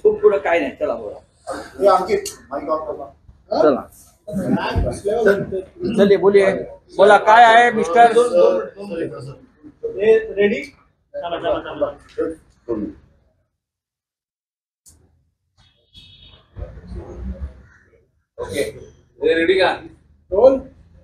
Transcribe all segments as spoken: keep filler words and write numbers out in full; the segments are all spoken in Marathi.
खूप पुढे काय नाही. चला बोला. चला चलिए बोलिए. बोला काय आहे मिस्टर. रेडी. ओके रेडी का. रोल.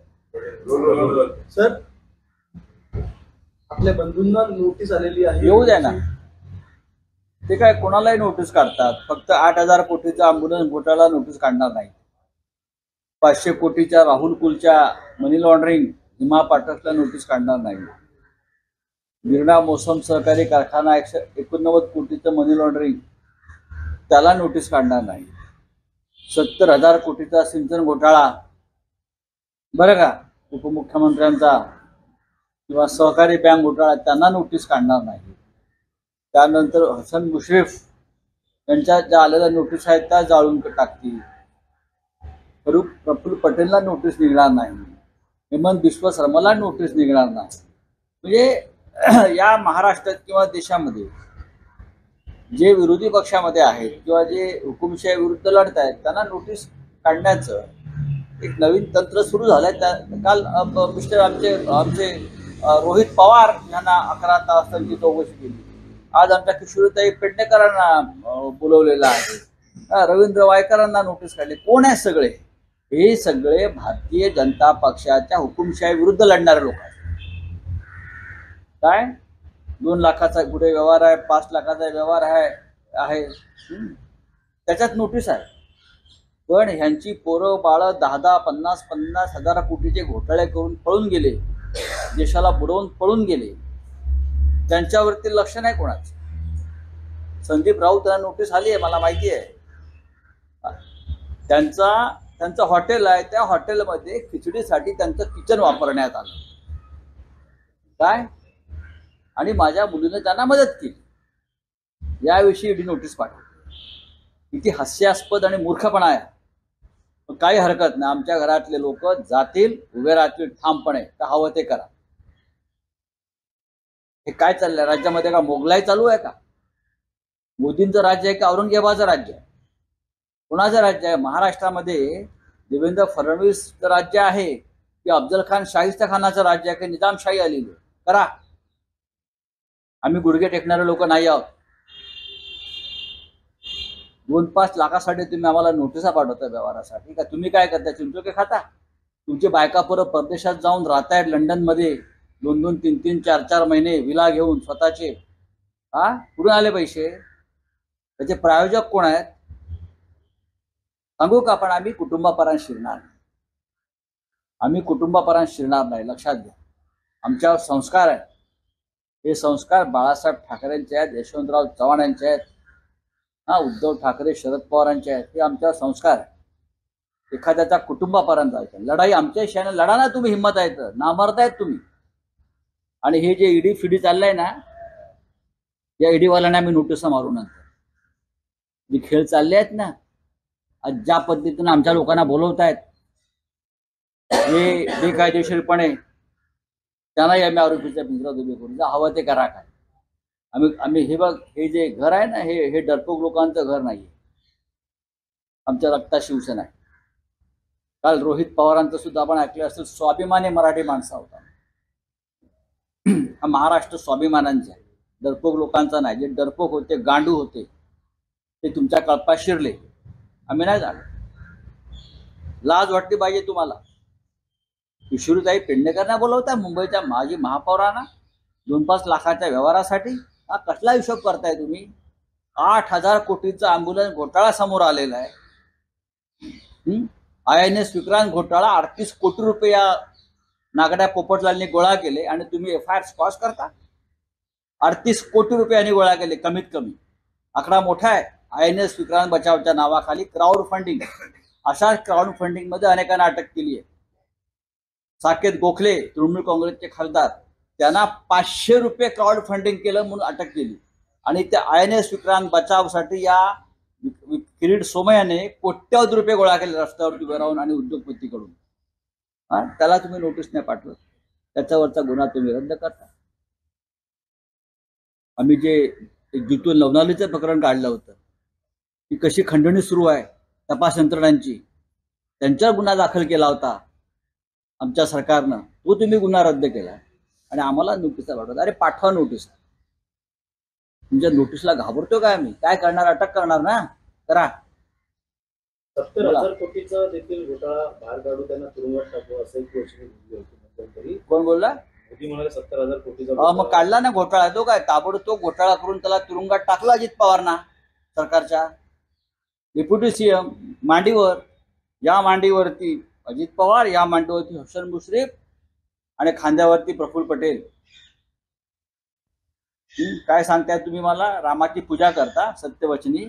सर आपल्या बंधूंना नोटीस आलेली आहे. येऊ द्या ना. ते काय कोणालाही नोटीस काढतात. फक्त आठ हजार कोटीचा अँब्युलन्स घोटाळा नोटीस काढणार नाही. पाचशे कोटीच्या राहुल कुलच्या मनी लॉन्ड्रिंग हिमा पाठकला नोटीस काढणार नाही. गिरणा मोसम सहकारी कारखाना एकशे एकोणनव्वद कोटीचं मनी लॉन्ड्रिंग त्याला नोटीस काढणार नाही. सत्तर हजार कोटीचा सिंचन घोटाळा बरं का उपमुख्यमंत्र्यांचा किंवा सहकारी बँक घोटाळा त्यांना नोटीस काढणार नाही. त्यानंतर हसन मुश्रीफ यांच्या ज्या आलेल्या नोटीस आहेत त्या जाळून टाकतील. प्रफुल्ल पटेलला नोटीस निघणार नाही. हेमंत बिश्व शर्माला नोटीस निघणार नाही. म्हणजे या महाराष्ट्रात किंवा देशामध्ये जे विरोधी पक्षामध्ये आहेत किंवा जे हुकुमशाही विरुद्ध लढत आहेत त्यांना नोटीस काढण्याचं एक नवीन तंत्र सुरू झालंय. त्या काल मिस्टर आमचे आमचे रोहित पवार यांना अकरा तास त्यांची चौकशी केली. आज आमच्या किशोरीताई पेडणेकरांना बोलवलेलं आहे. रवींद्र वायकरांना नोटीस काढली. कोण आहे सगळे. हे सगळे भारतीय जनता पक्षाच्या हुकुमशाही विरुद्ध लढणारे लोक आहेत. काय दोन लाखाचा कुठे व्यवहार आहे, पाच लाखाचा व्यवहार आहे आहे त्याच्यात नोटीस आहे. पण ह्यांची पोरं बाळ दहा दहा पन्नास पन्नास हजार कोटीचे घोटाळे करून पळून गेले, देशाला बुडवून पळून गेले. त्यांच्यावरती लक्ष नाही कोणाचं. संदीप राऊत यांना नोटीस आली आहे मला माहिती आहे. त्यांचा त्यांचं हॉटेल आहे, त्या हॉटेलमध्ये खिचडीसाठी त्यांचं किचन वापरण्यात आलं. काय आणि माझ्या मुलीने त्यांना मदत केली याविषयी ईडी नोटीस पाठवली. किती हास्यास्पद आणि मूर्खपणा आहे. काही हरकत नाही. आमच्या घरातले लोक जातील, उभे राहतील ठामपणे, तर हवं ते करा. हे काय चाललंय राज्यामध्ये. का मोगलाई चालू आहे का. मोदींचं राज्य आहे का औरंगजेबाचं राज्य आहे. कोणाचं राज्य आहे. महाराष्ट्रामध्ये देवेंद्र फडणवीसचं राज्य आहे की अफजल खान शाहिस्ता खानाचं राज्य आहे की निजामशाही आलेली. करा. आम्ही गुडघे टेकणारे लोक नाही आहोत. दोन पाच लाखासाठी तुम्ही आम्हाला नोटिसा पाठवता व्यवहारासाठी. का तुम्ही काय करता. चिंचोके खाता. तुमची बायका परत परदेशात जाऊन राहतायत लंडनमध्ये दोन दोन तीन तीन चार चार महिने विला घेऊन स्वतःचे. हा कुठून आले पैसे. त्याचे प्रायोजक कोण आहेत सांगू का. पण आम्ही कुटुंबापर्यंत शिरणार नाही. आम्ही कुटुंबापर्यंत शिरणार नाही. लक्षात घ्या. आमच्यावर संस्कार आहेत. हे संस्कार बाळासाहेब ठाकरेंचे आहेत, यशवंतराव चव्हाण यांचे आहेत, हा उद्धव ठाकरे शरद पवारांचे आहेत. हे आमच्यावर संस्कार आहे. एखाद्याच्या कुटुंबापर्यंत जायचं. लढाई आमच्या शाने लढा ना तुम्ही. हिंमत आहे तर नामरतायत तुम्ही. आणि हे जे ईडी फिडी चाललंय ना, या ईडीवाल्यांना आम्ही नोटिसा मारू नंतर. जे खेळ चालले आहेत ना, आज ज्या पद्धतीनं आमच्या लोकांना बोलवतायत हे बेकायदेशीरपणे, त्यांनाही आम्ही आरोपीच्या पिंजऱ्यात उभे करू. जा हवं ते करा. काय आम्ही आम्ही हे बघ, हे जे घर आहे ना, हे हे डरपोक लोकांचं घर नाहीये. आमच्या रक्तात शिवसेना आहे. काल रोहित पवारांचं सुद्धा आपण ऐकलं असेल. स्वाभिमानी मराठी माणसा होता. हा महाराष्ट्र स्वाभिमानांचा आहे, डरपोक लोकांचा नाही. जे डरपोक होते, गांडू होते, ते तुमच्या कळपात शिरले. आम्ही नाही झालो. लाज वाटली पाहिजे तुम्हाला. किशोरीताई पेडणेकरांना बोलवताय, मुंबईच्या माजी महापौरांना दोन पाच लाखाच्या व्यवहारासाठी. हा कसला हिशोब करताय तुम्ही. आठ हजार कोटीचा अँब्युलन्स घोटाळा समोर आलेला आहे. आय एन एस विक्रांत घोटाळा अडतीस कोटी रुपये या नागड्या पोपटलालने गोळा केले आणि तुम्ही एफ आय आर स्कॉश करता. अडतीस कोटी रुपयांनी गोळा केले कमीत कमी. आकडा मोठा आहे. आय एन एस विक्रांत बचावच्या नावाखाली क्राऊड फंडिंग, अशा क्राऊड फंडिंग मध्ये अनेकांना अटक केली आहे. साकेत गोखले तृणमूल काँग्रेसचे खासदार, त्यांना पाचशे रुपये क्राऊड फंडिंग केलं म्हणून अटक केली. आणि त्या आय एन एस विक्रांत बचावसाठी या किरीट सोमय्याने कोट्यवधी रुपये गोळा केले रस्त्यावरती उभे राहून आणि उद्योगपतीकडून. हा त्याला तुम्ही नोटीस नाही पाठवत. त्याच्यावरचा गुन्हा तुम्ही रद्द करता. आम्ही जे जितून लवनालीचं प्रकरण काढलं होतं, की कशी खंडणी सुरू आहे तपास यंत्रणांची, त्यांच्यावर गुन्हा दाखल केला होता आमच्या सरकारनं, तो तुम्ही गुन्हा रद्द केला आणि आम्हाला नोटिसा पाठवतात. अरे पाठवा नोटीस. तुमच्या नोटीसला घाबरतो काय आम्ही? काय करणार? अटक करणार ना? करा. सत्तर हजार कोटीचा देखील घोटाळा बाहेर काढून त्यांना तुरुंगात टाकू असं एक घोषणा दिली होती मध्यंतरी. कोण बोलला? मोदी म्हणाले सत्तर हजार कोटीचा अहो, मग काढला ना घोटाळा. तो काय ताबडतोब घोटाळा करून त्याला तुरुंगात टाकला अजित पवारना सरकारच्या. डेप्युटी सीएम मांडीवर, या मांडीवरती अजित पवार, या मांडीवरती हसन मुश्रीफ आणि खांद्यावरती प्रफुल्ल पटेल. काय सांगताय तुम्ही मला? रामाची पूजा करता सत्यवचनी,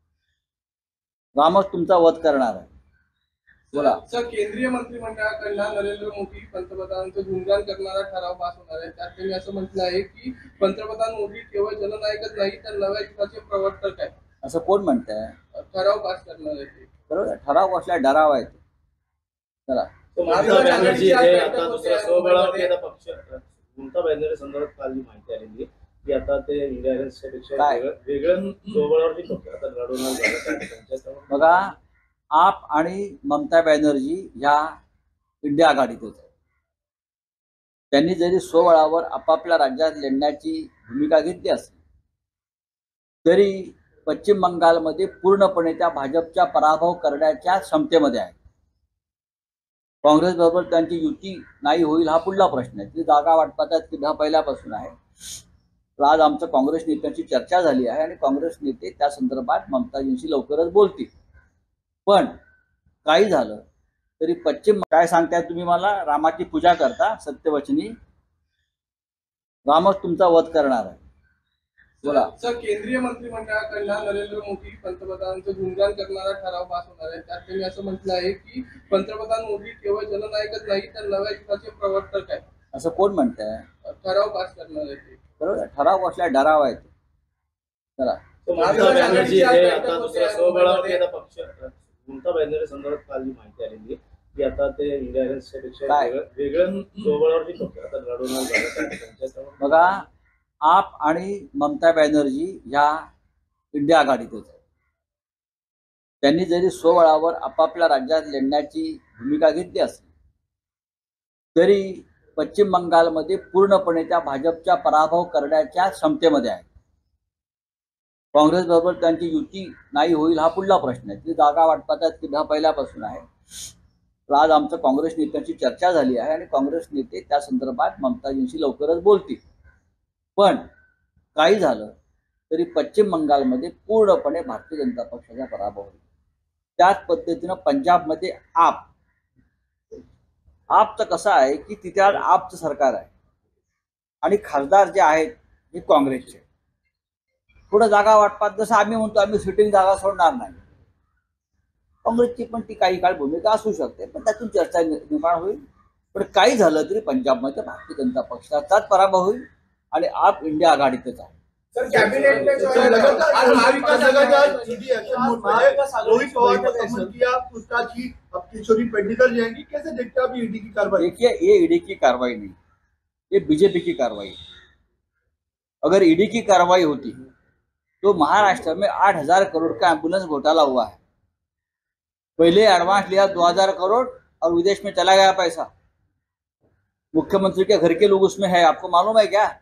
रामच तुमचा वध करणार आहे. बोला. सर, केंद्रीय मंत्रिमंडळाकडनं नरेंद्र मोदी पंतप्रधानांचं गुणगान करणारा ठराव पास होणार आहे. त्यात त्यांनी असं म्हटलं आहे की पंतप्रधान मोदी केवळ जननायकच नाही तर नव्या युगाचे प्रवर्तक आहेत. असं कोण म्हणतंय? ठराव पास करणार आहे ते. बरोबर. ठराव कसला डराव आहे. चला. ममता बॅनर्जी हे आता दुसऱ्या स्वबळावरती आता पक्ष ममता बॅनर्जी संदर्भात काल जी माहिती आलेली की आता ते इंडिया अलायन्सच्या पेक्षा वेगळं स्वबळावरती पक्ष आता लढवणार झालं. बघा, आप आणि ममता बॅनर्जी ह्या इंडिया आघाडीतच आहेत. त्यांनी जरी स्वबळावर आपापल्या राज्यात लढण्याची भूमिका घेतली असेल तरी पश्चिम बंगालमध्ये पूर्णपणे त्या भाजपच्या पराभव करण्याच्या क्षमतेमध्ये आहे. काँग्रेस बरोबर त्यांची युती नाही होईल हा पुढला प्रश्न आहे. ती जागा वाटपाचा तिढा पहिल्यापासून आहे. आज आमच्या काँग्रेस नेत्यांची चर्चा झाली आहे आणि काँग्रेस नेते त्या संदर्भात ममताजींशी लवकरच बोलतील. पण काही झालं तरी पश्चिम, काय सांगताय तुम्ही मला? रामाची पूजा करता सत्यवचनी, रामच तुमचा वध करणार आहे. बोला. सर, केंद्रीय मंत्रिमंडळाकडनं नरेंद्र मोदी पंतप्रधानांचं गुणगान करणारा ठराव पास होणार आहे. त्यात त्यांनी असं म्हटलं आहे की पंतप्रधान मोदी केवळ जननायकच नाही तर नव्या युगाचे प्रवर्तक आहेत. असं कोण म्हणतंय? ठराव पास करणार आहे ते. बरोबर. ठराव कसला डराव आहे. चला. ममता बॅनर्जी हे आता दुसऱ्या स्वबळावरती आता पक्ष ममता बॅनर्जी संदर्भात काल जी माहिती आलेली की आता ते इंडिया अलायन्सच्या पेक्षा वेगळं स्वबळावरती पक्ष आता लढवणार झालं. बघा, आप आणि ममता बॅनर्जी ह्या इंडिया आघाडीतच आहेत. त्यांनी जरी स्वबळावर आपापल्या राज्यात लढण्याची भूमिका घेतली असेल तरी पश्चिम बंगालमध्ये पूर्णपणे त्या भाजपच्या पराभव करण्याच्या क्षमतेमध्ये आहे. काँग्रेस बरोबर त्यांची युती नाही होईल हा पुढला प्रश्न आहे. ती जागा वाटपाचा तिढा पहिल्यापासून आहे. आज आमच्या काँग्रेस नेत्यांची चर्चा झाली आहे आणि काँग्रेस नेते त्या संदर्भात ममताजींशी लवकरच बोलतील. पण काही झालं तरी पश्चिम बंगालमध्ये पूर्णपणे भारतीय जनता पक्षाचा पराभव होईल. त्याच पद्धतीनं पंजाबमध्ये आप आपचं कसं आहे की तिथे आज आपचं सरकार आहे आणि खासदार जे आहेत हे काँग्रेसचे. थोडं जागा वाटपात जसं आम्ही म्हणतो आम्ही सिटिंग जागा सोडणार नाही, काँग्रेसची पण ती काही काळ भूमिका असू शकते, पण त्यातून चर्चा निर्माण होईल. पण काही झालं तरी पंजाबमध्ये भारतीय जनता पक्षाचाच पराभव होईल आणि आप इंडिया आघाडीतच आहे. सर, कैबिनेट में जो है लगातार महाविकास आघाड़ी सीधी एक्शन मोड में है। रोहित पवार ने कमेंट किया पूछताछ की अब किशोरी पेंडिंग कर जाएंगी, कैसे देखते हैं आप ईडी की कार्रवाई? देखिए, ये ईडी की कार्रवाई नहीं, ये बीजेपी की कार्रवाई है। अगर ईडी की कार्रवाई होती तो महाराष्ट्र में आठ हजार करोड़ का एम्बुलेंस घोटाला हुआ है। पहले एडवांस लिया दो हजार करोड़ और विदेश में चला गया पैसा। मुख्यमंत्री के घर के लोग उसमें है, आपको मालूम है क्या?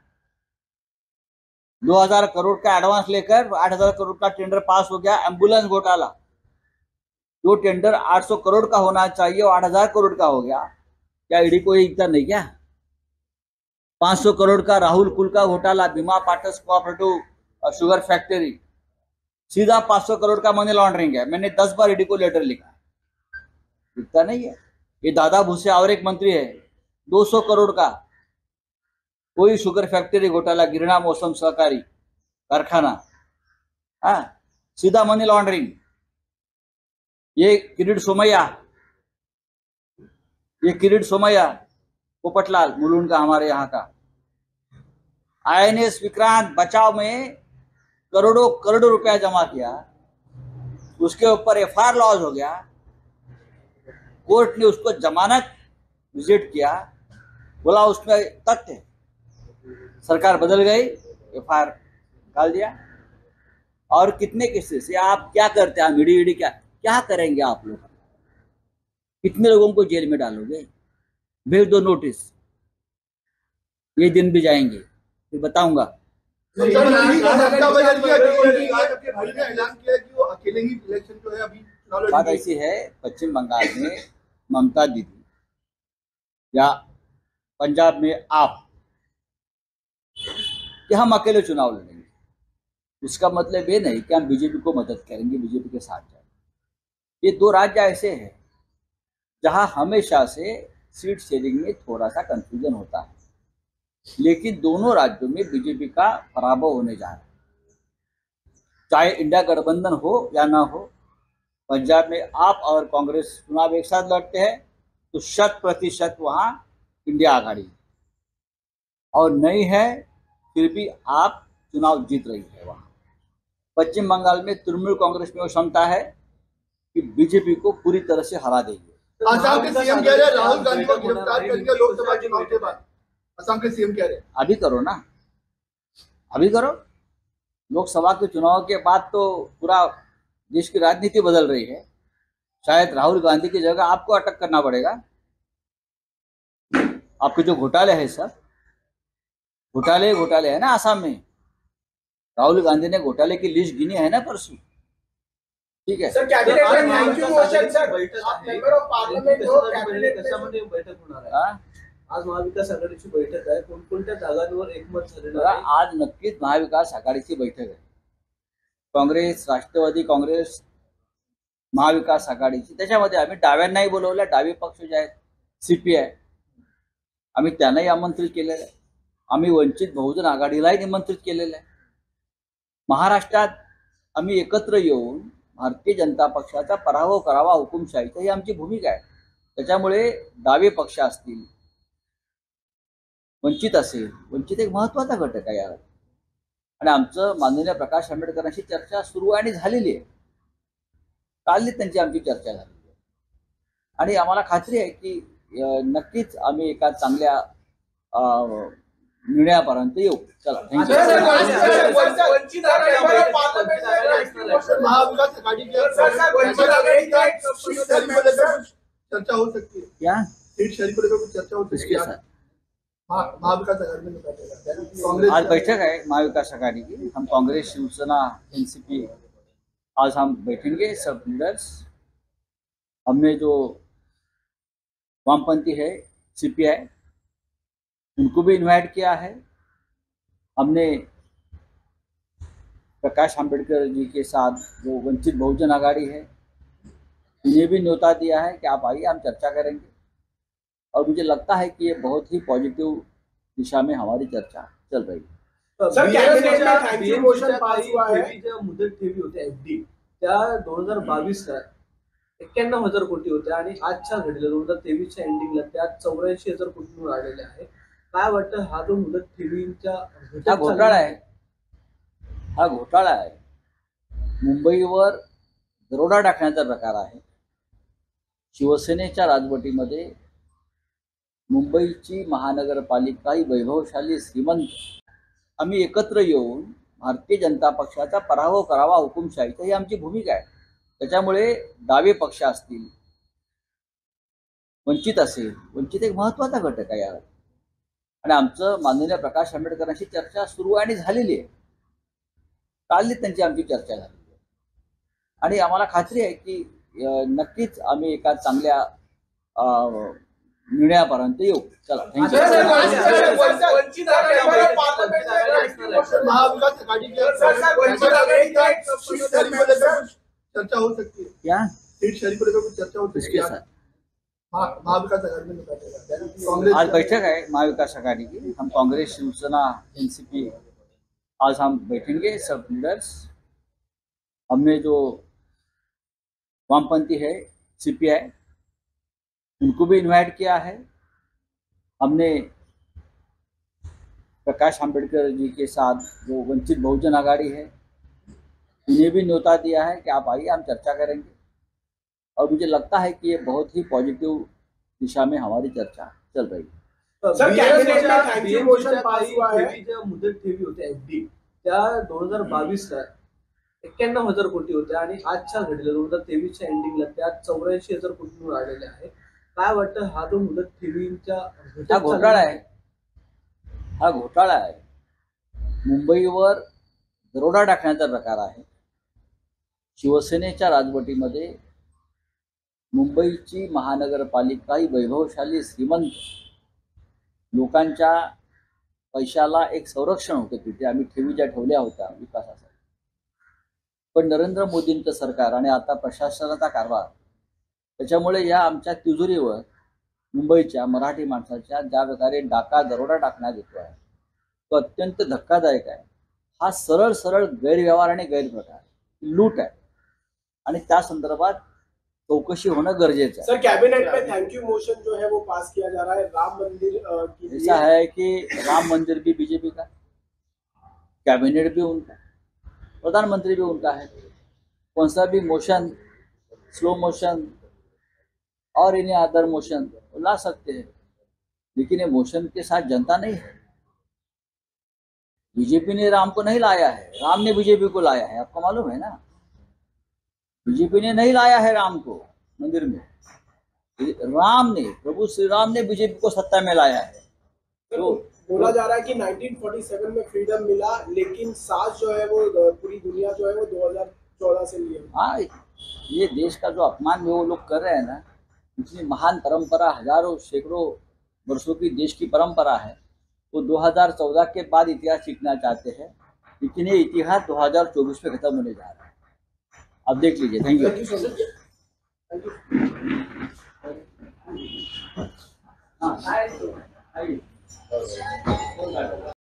दो हजार करोड़ का एडवांस लेकर आठ हजार करोड़ का टेंडर पास हो गया, एम्बुलेंस घोटाला। जो टेंडर आठ सौ करोड़ का होना चाहिए वो आठ हजार करोड़ का हो गया। क्या ईडी को ये दिखता नहीं क्या? पांच सौ करोड़ का राहुल कुल का घोटाला, बीमा पार्टनर्स कोऑपरेटिव शुगर फैक्ट्री, सीधा पांच सौ करोड़ का मनी लॉन्ड्रिंग है। मैंने दस बार ईडी को लेटर लिखा, दिखता नहीं है। ये दादा भूसे और एक मंत्री है, दो सौ करोड़ का कोई शुगर फैक्ट्री घोटाला, गिरना मौसम सहकारी कारखाना, हाँ सीधा मनी लॉन्ड्रिंग। ये किरीट सोमैया, ये किरीट सोमैया पोपटलाल मुलुंड का, हमारे यहाँ का। आईएनएस विक्रांत बचाव में करोड़ों करोड़ों रुपया जमा किया, उसके ऊपर एफआईआर लॉन्च हो गया। कोर्ट ने उसको जमानत विजिट किया, बोला उसमें तथ्य, सरकार बदल गई, एफआईआर निकाल दिया। और कितने केसेस, या आप क्या करते हैं, ईडी ईडी क्या क्या करेंगे आप लोग? कितने लोगों को जेल में डालोगे? भेज दो नोटिस, ये दिन भी जाएंगे, फिर बताऊंगा। ममता बनर्जी को ममता बनर्जी की अकेले आज आपके भाई ने ऐलान किया कि वो अकेले ही इलेक्शन जो है अभी चुनाव बात लड़ेंगे। ऐसी है, पश्चिम बंगाल में ममता दीदी या पंजाब में आप कि हम अकेले चुनाव लड़ेंगे, इसका मतलब ये नहीं कि हम बीजेपी को मदद करेंगे, बीजेपी के साथ जाएंगे। ये दो राज्य ऐसे हैं जहां हमेशा से सीट शेयरिंग में थोड़ा सा कंफ्यूजन होता है, लेकिन दोनों राज्यों में बीजेपी का पराभव होने जा रहा है। चाहे इंडिया गठबंधन हो या ना हो, पंजाब में आप और कांग्रेस चुनाव एक साथ लड़ते हैं तो शत प्रतिशत वहां इंडिया आघाड़ी है, और नहीं है फिर भी आप चुनाव जीत रही है वहां। पश्चिम बंगाल में तृणमूल कांग्रेस में वो क्षमता है कि बीजेपी को पूरी तरह से हरा देगी। आसाम के सीएम कह रहे हैं राहुल गांधी को गिरफ्तार करेंगे लोकसभा चुनाव के बाद। असम के सीएम कह रहे हैं अभी करो ना, अभी करो। लोकसभा के चुनाव के बाद तो पूरा देश की राजनीति बदल रही है, शायद राहुल गांधी की जगह आपको अटक करना पड़ेगा। आपके जो घोटाले हैं सब घोटाले घोटाले है ना आसाम में, राहुल गांधी ने घोटाले की लिस्ट गिनी है ना परसों, ठीक है। सर कैबिनेट में thank you motion sir member of parliament हो कैबिनेट कशामध्ये बैठक होणार आहे? हा? आज महाविकास आघाडीची बैठक आहे, कोणकोणत्या जागांवर एकमत झालेलं बघा, आहे? आज नक्कीच महाविकास आघाडीची बैठक आहे। काँग्रेस, राष्ट्रवादी काँग्रेस, महाविकास आघाडीची, त्याच्यामध्ये आम्ही डाव्यांनाही बोलवलं, डावे पक्ष जे आहेत सीपीआय आम्ही त्यांनाही आमंत्रित केलेलं आहे, आम्ही वंचित बहुजन आघाडीलाही निमंत्रित केलेलं आहे। महाराष्ट्रात आम्ही एकत्र येऊन भारतीय जनता पक्षाचा पराभव करावा हुकुमशाहीचा, ही आमची भूमिका आहे। त्याच्यामुळे डावे पक्ष असतील, वंचित असेल, वंचित एक महत्त्वाचा घटक आहे यार, आणि आमचं माननीय प्रकाश आंबेडकरांशी चर्चा सुरू आणि झालेली आहे। कालही त्यांची आमची चर्चा झालेली आहे आणि आम्हाला खात्री आहे की अं, नक्कीच आम्ही एका चांगल्या अं, निर्णयापर्यंत येऊ। चला, थँक्यू। महाविकास आघाड़ी के चर्चा हो सकती है, क्या सीट शेयरिंग को लेकर कुछ चर्चा हो सकती किसके है साथ? महा- महाविकास आघाड़ी में कांग्रेस आज बैठक है महाविकास आघाड़ी की, हम कांग्रेस, शिवसेना, एनसीपी, आज हम बैठेंगे सब लीडर्स। हमने जो वामपंथी है सीपीआई, उनको भी इनवाइट किया है। हमने प्रकाश आंबेडकर जी के साथ जो वंचित बहुजन आघाड़ी है, उन्हें भी न्योता दिया है कि आप आइए, हम चर्चा करेंगे। और मुझे लगता है कि ये बहुत ही पॉजिटिव दिशा में हमारी चर्चा चल रही है। सर, कॅबिनेट में थँक यू मोशन BMC च्या पास हुआ है। ठेवी ज्या मुदत ठेवी होत्या एफडी, त्या दोन हजार बावीस ला एक्क्याण्णव हजार कोटी होत्या आणि आजच्या घडीला दोन हजार तेवीसच्या एंडिंगला त्या चौऱ्याऐंशी हजार कोटींवर आलेल्या आहे। काय वाटतं, हा जो मुदत ठेवींच्या हा घोटाळा आहे, हा घोटाळा आहे। मुंबईवर दरोडा टाकण्याचा प्रकार आहे। शिवसेनेच्या राजवटीमध्ये मुंबईची महानगरपालिका ही वैभवशाली, श्रीमंत, आम्ही एकत्र येऊन भारतीय जनता पक्षाचा पराभव करावा हुकुमशाहीचा, ही आमची भूमिका आहे। त्याच्यामुळे डावे पक्ष असतील, वंचित असेल, वंचित एक महत्त्वाचा घटक आहे यार, आणि आमचं माननीय प्रकाश आंबेडकरांशी चर्चा सुरू आणि झालेली आहे। कालही त्यांची आमची चर्चा झालेली आहे आणि आम्हाला खात्री आहे की अं, नक्कीच आम्ही एका चांगल्या अं, निर्णयापर्यंत येऊ। चला, थँक्यू। महाविकास आघाड़ी के चर्चा हो सकती है, क्या सीट शेयरिंग को लेकर कुछ चर्चा हो सकती किसके है साथ? महा- महाविकास आघाड़ी में कांग्रेस आज बैठक है महाविकास आघाड़ी की, हम कांग्रेस, शिवसेना, एनसीपी, आज हम बैठेंगे सब लीडर्स। हमने जो वामपंथी है सीपीआई, उनको भी इनवाइट किया है। हमने प्रकाश आंबेडकर जी के साथ जो वंचित बहुजन आघाड़ी है, उन्हें भी न्योता दिया है कि आप आइए, हम चर्चा करेंगे। और मुझे लगता है कि ये बहुत ही पॉजिटिव दिशा में हमारी चर्चा चल रही है। सर, कॅबिनेट में थँक यू मोशन पास हुआ है। ठेवी ज्या मुदत ठेवी होत्या एफडी, त्या दोन हजार बावीस ला एक्क्याण्णव हजार कोटी होते आणि आजच्या घडीला दोन हजार तेवीसच्या एंडिंगला त्या चौऱ्याऐंशी हजार कोटींवर आलेले आहे. काय वाटतं हा जो मुदत ठेवींच्या हा घोटाळा आहे. हा घोटाळा आहे. मुंबईवर दरोडा टाकण्याचा प्रकार आहे. शिवसेनेच्या राजवटीमध्ये मुंबईची महानगरपालिका ही वैभवशाली श्रीमंत लोकांच्या पैशाला एक संरक्षण होतं. तिथे आम्ही ठेवी ज्या ठेवल्या होत्या विकासासाठी. पण नरेंद्र मोदींचं सरकार आणि आता प्रशासनाचा कारभार त्याच्यामुळे या आमच्या तिजोरीवर मुंबईच्या मराठी माणसाच्या ज्या प्रकारे डाका दरोडा टाकण्यात येतो आहे तो अत्यंत धक्कादायक आहे. हा सरळ सरळ गैरव्यवहार आणि गैरप्रकार लूट आहे आणि त्या संदर्भात चौकशी होणं गरजेचं है. सर कैबिनेट में थैंक यू मोशन जो है वो पास किया जा रहा है राम मंदिर की ऐसा है कि राम मंदिर भी बीजेपी का, कैबिनेट भी उनका, प्रधानमंत्री भी उनका है. कौन सा भी मोशन, स्लो मोशन और इन्हें अदर मोशन ला सकते हैं, लेकिन ये मोशन के साथ जनता नहीं है. बीजेपी ने राम को नहीं लाया है, राम ने बीजेपी को लाया है. आपको मालूम है ना, बीजेपी ने नहीं लाया है राम को मंदिर में. राम ने, प्रभु श्री राम ने बीजेपी को सत्ता में लाया है. तो बोला जा रहा है कि नाइनटीन फोर्टी सेवन में फ्रीडम मिला लेकिन साज जो है वो पूरी दुनिया जो है वो दो हज़ार चौदह से लिए. हाँ, ये देश का जो अपमान वो लोग कर रहे हैं ना, इतनी महान परंपरा हजारों सैकड़ों वर्षों की देश की परंपरा है. वो दो हज़ार चौदह के बाद इतिहास सीखना चाहते हैं, लेकिन ये इतिहास दो हज़ार चौबीस में खत्म होने जा रहा है. आप देख लीजिए. Thank you. Thank you so much. Thank you. हाँ, आइए.